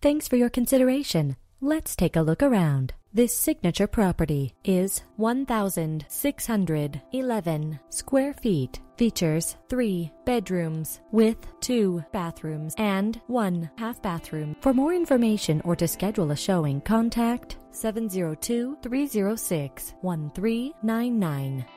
Thanks for your consideration. Let's take a look around. This signature property is 1,611 square feet. Features 3 bedrooms with 2 bathrooms and 1 half bathroom. For more information or to schedule a showing, contact 702-306-1399.